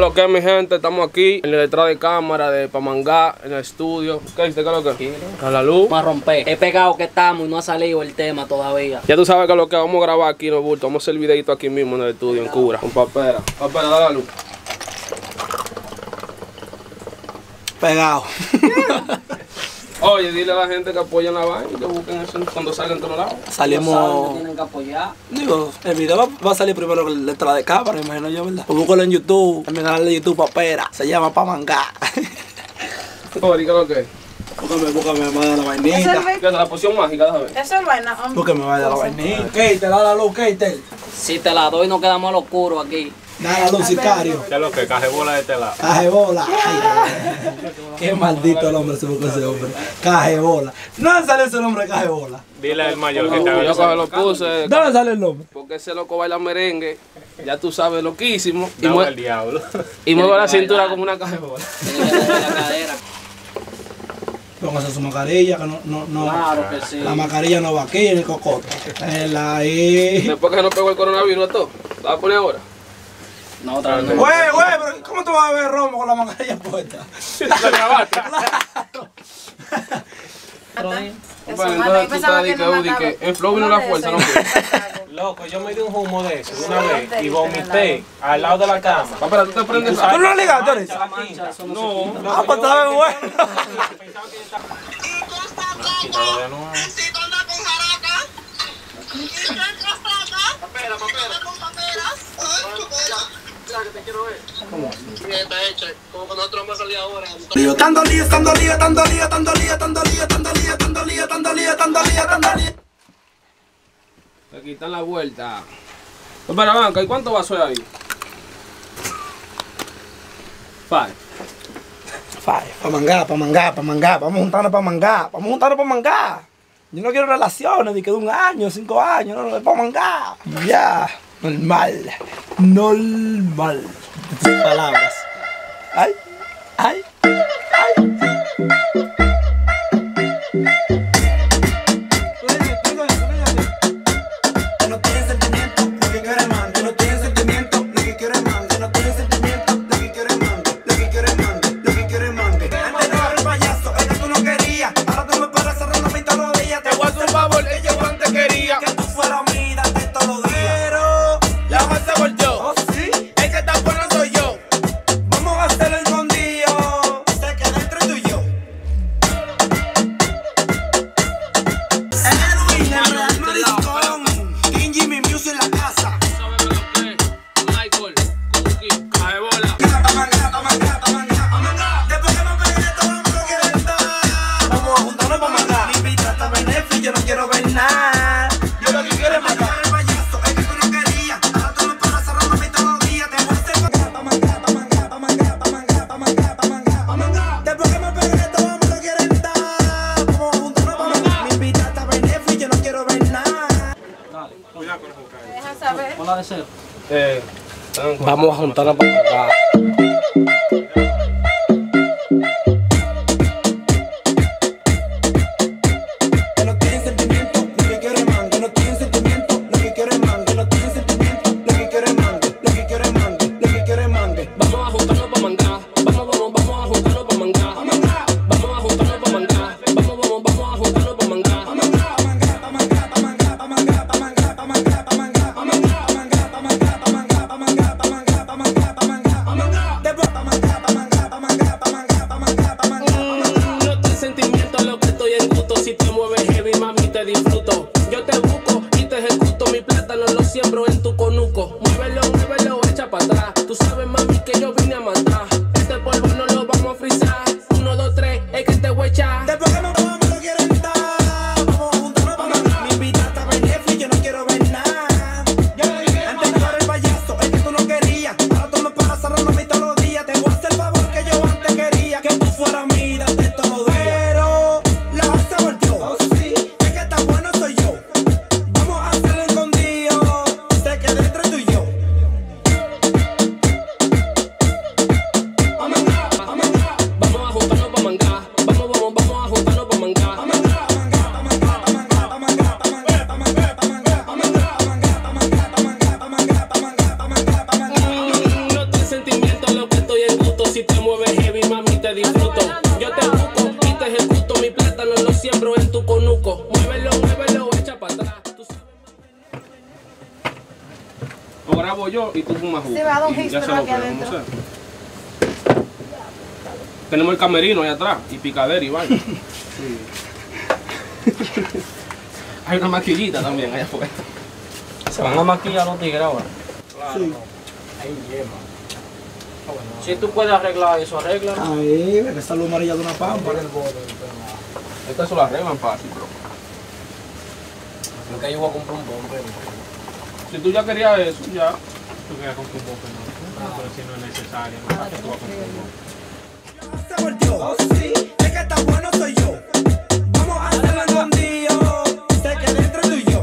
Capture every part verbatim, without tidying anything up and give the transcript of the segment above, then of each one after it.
lo que es, mi gente? Estamos aquí en la detrás de cámara de Pamangá, en el estudio. ¿Qué dice? ¿Qué es lo que? A la luz. Vamos a romper. He pegado que estamos y no ha salido el tema todavía. Ya tú sabes que lo que vamos a grabar aquí en el bulto. Vamos a hacer el videito aquí mismo en el estudio, en Cura. Con papera. Papera, dale la luz. Pegado. Oye, dile a la gente que apoyen la vaina y que busquen eso cuando salgan en todos lados. Salimos. Tienen que apoyar. Digo, el video va, va a salir primero que el detrás de cámara, me imagino yo, ¿verdad? Pues búscalo en YouTube, en mi canal de YouTube Papera. Se llama Pamangá. Oye, ¿qué es lo que es? Búscame, búscame, me va a dar la vainita. ¿Qué es la poción mágica? Déjame ver. Eso es vaina. Búscame, me va a dar la vainita. Kate, da la luz, Kate. Si te la doy, no quedamos al oscuro aquí. Da la luz, sicario. ¿Qué es lo que? Cajebola de este lado. Cajebola. Qué maldito el hombre se buscó ese hombre. Cajebola. ¿Dónde sale ese nombre de Cajebola? Dile al mayor que te Yo haga cuando lo puse, ¿Dónde sale el nombre? porque ese loco baila merengue, ya tú sabes, loquísimo. Y, el mue diablo. y mueve la cintura como una cajebola. Tienen que mover la cadera. Póngase su mascarilla, que no, no, no. Claro que sí. La mascarilla no va aquí en el cocote. Él ahí. Después que se nos pegó el coronavirus a todo. ¿La vas a poner ahora? No, otra vez no. Güey, güey, pero ¿cómo tú vas a ver romo con la mascarilla puesta? ¿La grabaste? Eso Bueno, mata. entonces Yo tú pensaba estás que di que no Udi, mataba. que en flow vino Uno la de fuerza, esos, ¿no? y- Loco, yo me di un humo de eso una vez y vomité al lado de la cama. Papá, tú te prendes. ¿Tú no ligaste ahorita? La mancha, eso no se No. quita. Ah, pues está bien bueno. Quítalo de nuevo. Tanto lío, tanto lío, tanto lío, tanto lío, tanto lío, tanto lío, tanto lío, tanto lío, tanto lío, tanto lío. Le quitan la vuelta. Espera, banca, ¿y cuánto vasos hay ahí? Five. Five, pa' mangá, pa' mangá, pa' mangá, vamos a juntarnos pa' mangá, vamos a juntarnos pa' mangá. Yo no quiero relaciones de que de un año, cinco años, no, no, es pa' mangá. Ya, normal, normal. Tus palabras. Ay, ay, ay. Que no tiene sentimiento, lo que quiere man. Que no tiene sentimiento, lo que quiere man. Que no tiene sentimiento, lo que quiere man. Lo que quiere man, lo que quiere man. Antes no era el payaso, es que tú no querías. Ahora tú me paras cerrando mi todos los días. Te voy a hacer un favor que yo antes quería. Que tú fueras mi date todos los días. Pero La vas a volteó. oh sí, El que está bueno soy yo. vamos a hacerlo escondido. Se queda entre tú y yo. Edwin, el Real Mariscón. King Jimmy Music en la casa. ¿Sabes lo que es? Michael, Cookie, Cajebola. Después que me pegué esto, vamos a querer estar. Vamos a juntarnos pa' mandar. Mi vida está en Netflix, yo no quiero ver nada. Yo lo que quiero es matar. El payaso, es que tú no querías. Ahora tú me paras cerrando mi todos los días. Te voy a hacer pa' mangar, pa' mangar, pa' mangar, pa' mangar, pa' mangar, pa' mangar, pa' mangar. Después que me pegué esto, vamos a querer estar. Vamos a juntarnos pa' mandar. Mi vida está en Netflix, yo no quiero ver nada. Me dejan saber. Ponla de cero. Eh, Vamos a juntarnos pa' mangar. Que no tienen sentimiento, lo que quiere man. Que no tienen sentimiento, lo que quiere man. Que no tienen sentimiento, lo que quiere man. Lo que quiere man, lo que quiere man. vamos a juntarnos pa' mangar. Vamos, vamos, vamos a juntarnos pa' mangar. Vamos a juntarnos pa' mangar. Vamos, vamos, vamos a juntarnos pa' mangar. No te sentimiento lo que estoy en gusto. Si te mueves heavy, mami, te disfruto. Yo te busco y te ejecuto. Mi plátano lo siembro en tu conuco. Muévelo, muévelo, echa para atrás. Tú sabes, mami, que yo vine a matar. Este polvo no lo vamos a frizar. Uno, dos, tres, es que te voy a echar. Después que me pongo, me lo quieren dar. Vamos a juntarnos pa' mangar. Mi vida está en Netflix, yo no quiero ver nada. Antes no era el payaso, es que tú no querías. Ahora tú me paras cerrando mi todos los días. Te voy a hacer el favor que yo antes quería. Que tú fueras mi date todos los días. Pero la vas a volteó. Oh sí, es que está bueno soy yo. Vamos a hacerlo escondido. Se queda entre tú y yo. grabo yo y tú fumas jugo. Sí, va a dar un Y ya hispano se lo aquí creo, adentro. ¿cómo sea? Tenemos el camerino allá atrás y picadera y vaina. Sí. Hay una maquillita también allá afuera. Se van a maquillar los tigres ahora. Claro. Sí. Si tú puedes arreglar eso, arregla. Ahí, ve que esa luz amarilla de una pampa. Estas se lo arreglan fácil, bro. Creo que yo voy a comprar un bombe. Si tú ya querías eso, ya. Tú querías comprar un poco, no, pero si no es necesario, no para que tú vas a comprar un poco. Se volteó. Oh, sí, sé que está bueno soy yo. Vamos a hacerlo en un día. Sé que dentro tú y yo.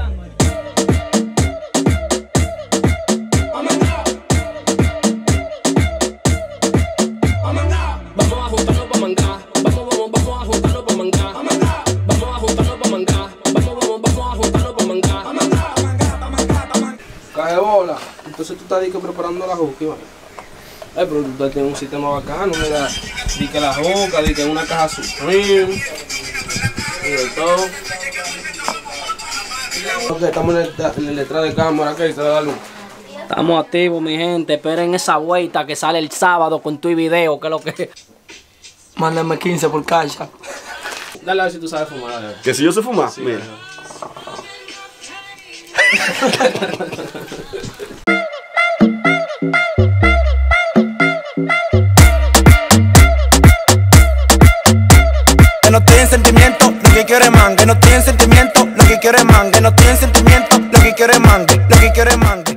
Vamos a juntarnos pa' mangar. Vamos, vamos, vamos a juntarnos pa' mangar. Vamos a juntarnos pa' mangar. Vamos, vamos, vamos a juntarnos pa' mangar. Cae bola. Entonces tú estás di que preparando la juca, ¿vale? Eh, pero tú tienes un sistema bacano, mira. Di que la juca, di que una caja Supreme. Y de todo. Ok, estamos en el, en el detrás de cámara, que se da luz. Estamos activos, mi gente. Esperen esa vuelta que sale el sábado con tu video, que es lo que. Mándame quince por cacha. Dale a ver si tú sabes fumar, dale. Que si yo sé fumar, Sí, mira. Que no tienen sentimiento, lo que quiero es man. Que no tienen sentimiento, lo que quiero es man. Que no tienen sentimiento, lo que quiero es man. Lo que quiero es man.